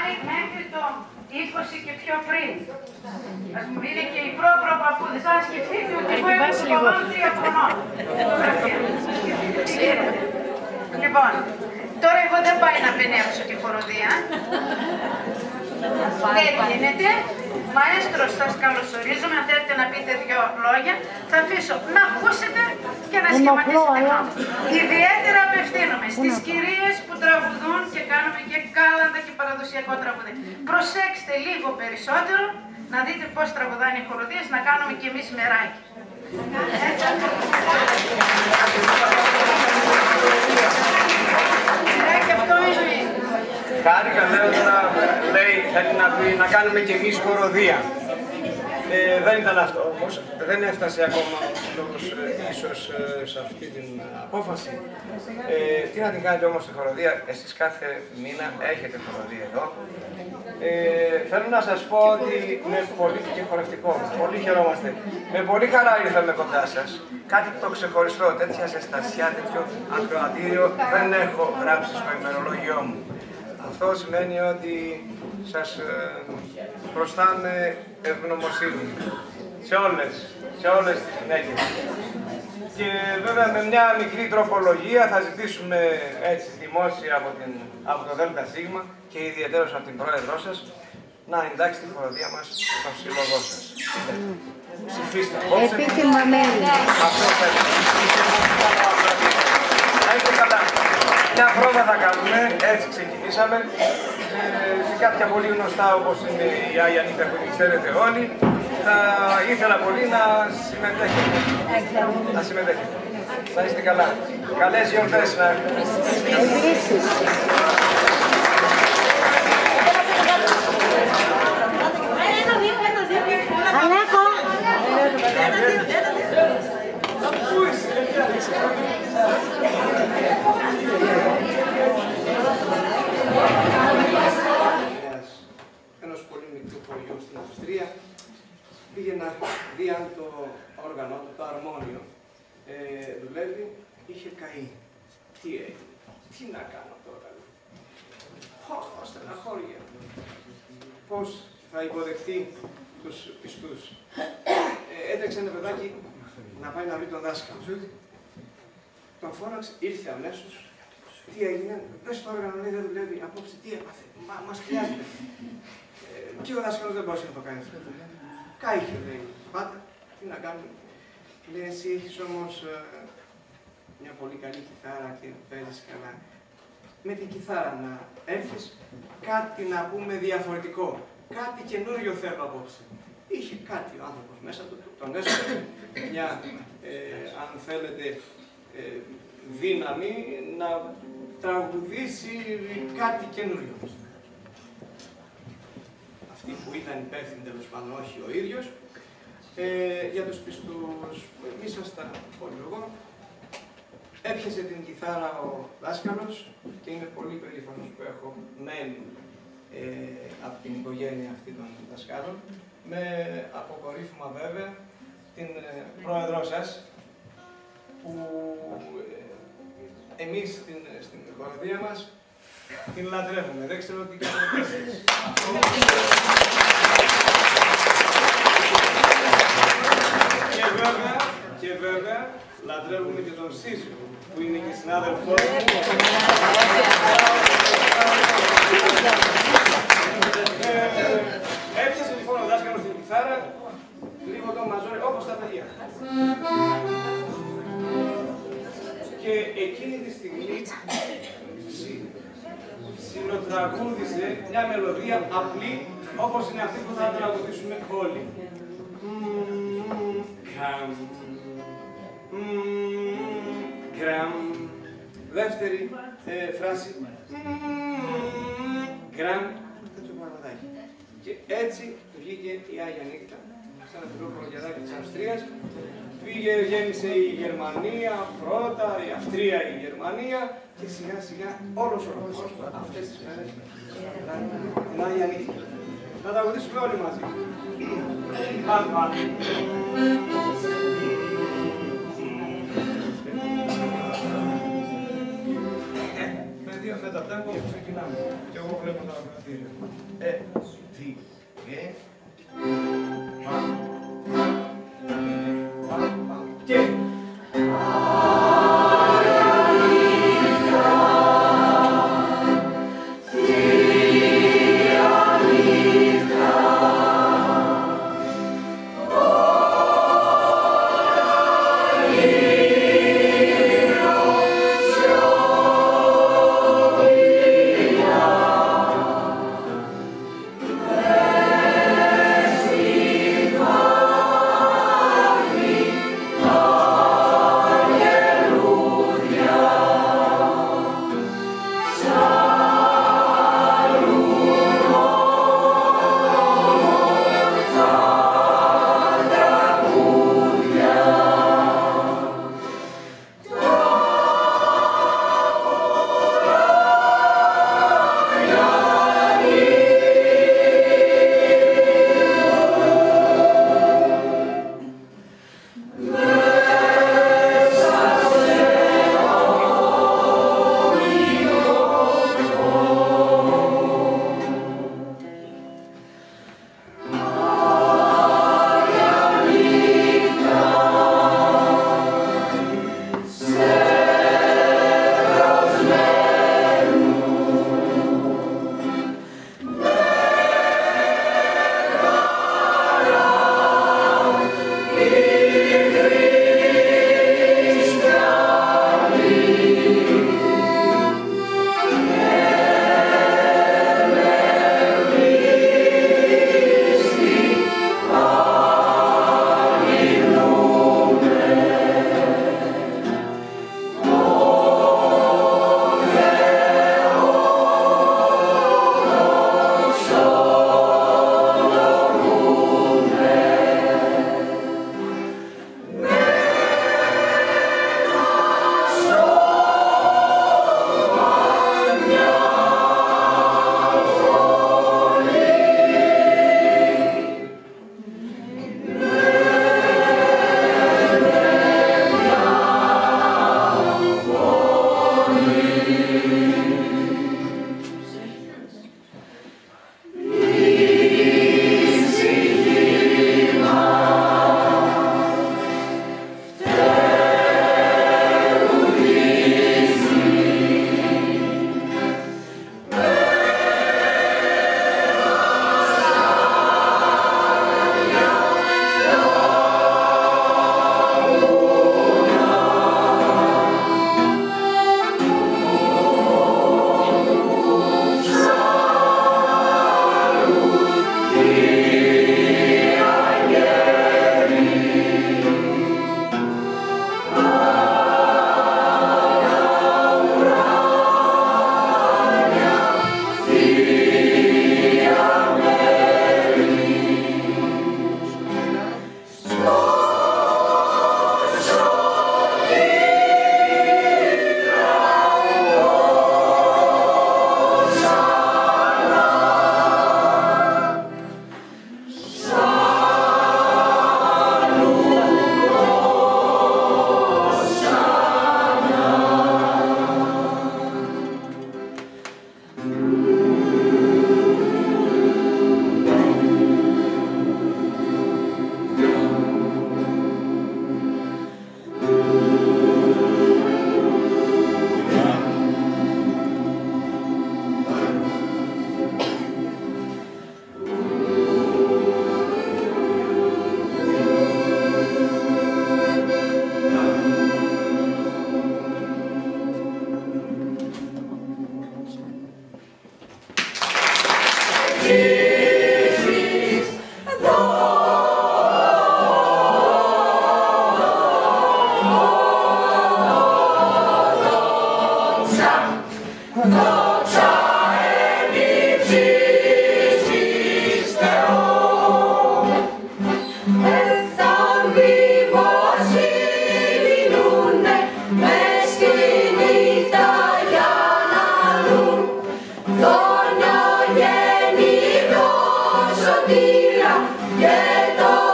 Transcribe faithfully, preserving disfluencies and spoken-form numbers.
πάει μέχρι το είκοσι και πιο πριν. Ας πούμε, είναι και οι προπροπαππούδες. Αν σκεφτείτε ότι εγώ έχω κομμάτι τρία χρονών. Λοιπόν, τώρα εγώ δεν πάει να πενέψω τη χοροδία. Δεν γίνεται. Μαέστρος, σας καλωσορίζουμε. Αν θέλετε να πείτε δύο λόγια, θα αφήσω να ακούσετε και να σχηματίσετε πάνω. Ιδιαίτερα απευθύνομαι στις κυρίες που τραγουδούν και κάνουμε και κάλαντα και παραδοσιακό τραγουδί. Προσέξτε λίγο περισσότερο να δείτε πώς τραγουδάνε οι χοροδίες, να κάνουμε κι εμείς μεράκι. Μεράκι αυτό είναι. Χάρηκα, λέω τώρα, λέει, θέλει να πει να κάνουμε κι εμείς χοροδία. Ε, δεν ήταν αυτό όμως, δεν έφτασε ακόμα ο λόγος ε, ίσως ε, σε αυτή την απόφαση. Ε, τι να την κάνετε όμως τη χοροδία, εσείς κάθε μήνα έχετε χοροδία εδώ. Ε, θέλω να σας πω ότι είναι πολύ και χορευτικό, πολύ χαιρόμαστε. Με πολύ χαρά ήρθαμε κοντά σας. Κάτι το ξεχωριστό, τέτοια ζεστασιά, τέτοιο ακροατήριο δεν έχω γράψει στο ημερολόγιό μου. Αυτό σημαίνει ότι σας ε, προστάμε ευγνωμοσύνη σε όλες, σε όλες τις γυναίκες. Και βέβαια με μια μικρή τροπολογία θα ζητήσουμε έτσι δημόσια από, την, από το ΔΣ και ιδιαίτερως από την πρόεδρό σας να εντάξει τη χοροδία μας στον σύλλογό σας. Ψηφίστε απόψε. Επίτιμα μέλη. Αυτό θέλετε. Να είστε καλά. Μια πρόβα θα κάνουμε, έτσι ξεκινήσαμε. Ε, σε κάποια πολύ γνωστά όπως είναι η Άγια Νύχτα που την ξέρετε όλοι, θα ήθελα πολύ να συμμετέχετε. Να συμμετέχετε. Να είστε καλά. Καλές γιορτές να έχετε. Επίσης. Αλέκο. Ενός πολύ μικρού χωριού στην Αυστρία πήγε να δει αν το όργανο του, το αρμόνιο, ε, δουλεύει, είχε καεί. Τι έγινε, τι να κάνω τώρα. Πω, στεναχώρια. Πώς θα υποδεχτεί τους πιστούς. Ε, έτρεξε ένα παιδάκι να πάει να βρει τον δάσκαλο. Τον φώναξε, ήρθε αμέσως. Τι έγινε, πες το όργανο, λέει, δεν δουλεύει, απόψε τι έπαθε, μα, μας χρειάζεται. Ε, και ο δάσκαλος δεν μπορούσε να το κάνει. Κάηκε, λέει, πάτα, τι να κάνουμε. Λέει, εσύ έχεις όμως ε, μια πολύ καλή κιθάρα και παίζεις καλά. Με την κιθάρα να έρθεις, κάτι να πούμε διαφορετικό. Κάτι καινούριο θέλω απόψε. Είχε κάτι ο άνθρωπος μέσα του, τον έσωσε μια, ε, αν θέλετε, ε, δύναμη να τραγουδήσει κάτι καινούριο. Αυτή που ήταν υπεύθυνη, τέλος πάντων, όχι ο ίδιος, ε, για τους πιστούς, εμείς ήσασταν όλοι εγώ, έπιασε την κιθάρα ο δάσκαλος και είμαι πολύ περήφανος που έχω μένει ε, από την οικογένεια αυτή των δασκάλων, με αποκορύφωμα βέβαια την ε, πρόεδρό σας, που ε, εμείς στην, στην χοροδία μας την λατρεύουμε. Δεν ξέρω τι κάνουμε εσείς. Και βέβαια, και βέβαια, λατρεύουμε και τον σύζυγο, που είναι και συνάδελφός μου. ε, έπιασε λοιπόν ο δάσκαλος την κιθάρα, λίγο τον μαζόρι, όπως τα παιδιά. Και εκείνη τη στιγμή συνοτραγούδισε μια μελωδία απλή, όπως είναι αυτή που θα τραγουδήσουμε όλοι. Γκραμ, γκραμ. Δεύτερη ε, φράση. Γκραμ. Τέτοιο παραδάκι. Και έτσι βγήκε η Άγια Νύχτα, σαν ένα μικρό χωριαδάκι της Αυστρίας. Πήγε, γέμισε η Γερμανία πρώτα, η Αυστρία, η Γερμανία και σιγά σιγά όλος ο κόσμος αυτές τις μέρες την Άγια Νύχτα. Θα τραγουδήσουμε όλοι μαζί. Πάμε, πάμε. Με δύο, με τα τέμπο ξεκινάμε. Και εγώ βλέπω τα κτίριο. Ε, τι, και,